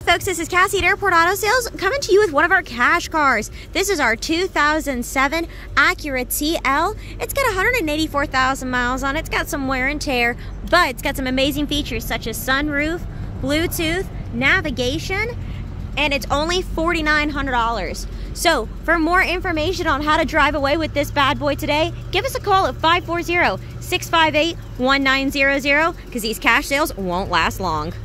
Folks, this is Cassie at Airport Auto Sales coming to you with one of our cash cars. This is our 2007 Acura TL. It's got 184,000 miles on it. It's got some wear and tear, but it's got some amazing features such as sunroof, Bluetooth, navigation, and it's only $4,900. So for more information on how to drive away with this bad boy today, give us a call at 540-658-1900 because these cash sales won't last long.